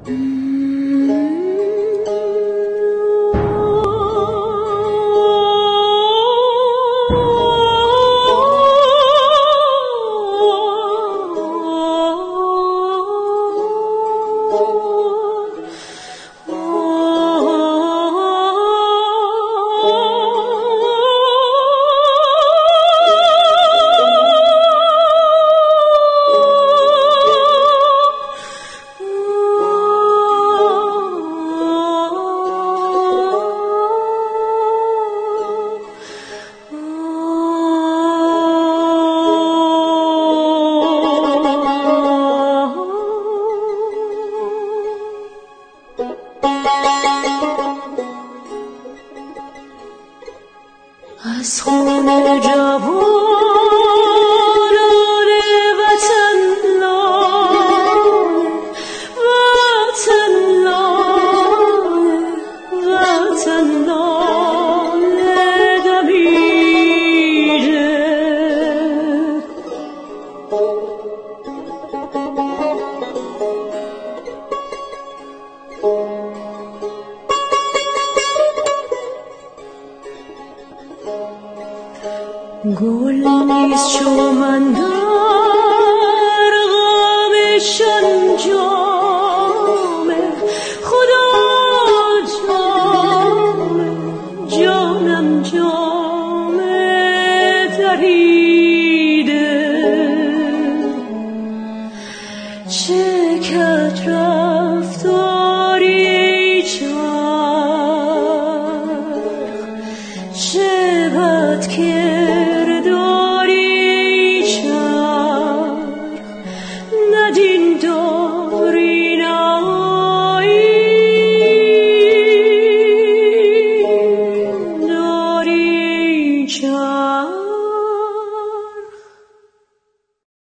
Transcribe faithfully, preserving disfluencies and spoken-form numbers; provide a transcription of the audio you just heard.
از خون جوانان وطن لاله وطن لاله وطن لاله دمیده گل نیست چو من در غمشان جامه خدا جامه جانم جامه دریده چه کرد رفت